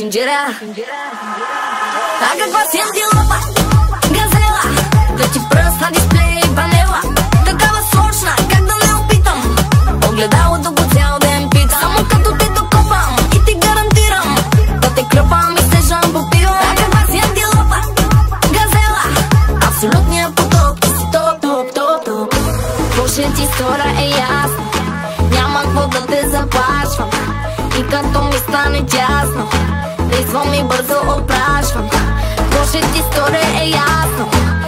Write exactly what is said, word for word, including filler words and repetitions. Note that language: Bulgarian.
пасенджера. А каква си антилопа, газела, да ти пръст на дисплей ванела. Такава сочна, как да не опитам, огледалото го цял ден питам. Само като те докопам и ти гарантирам да те кръпам и стежам по пива. А каква си антилопа, газела, абсолютният потоп, ти си топ, топ, топ, топ. Какво ще ти стора е ясно, няма какво да те заплашвам. И като ми стане тясно, действам и бързо опрашвам. Какво ще ти стори е ясно,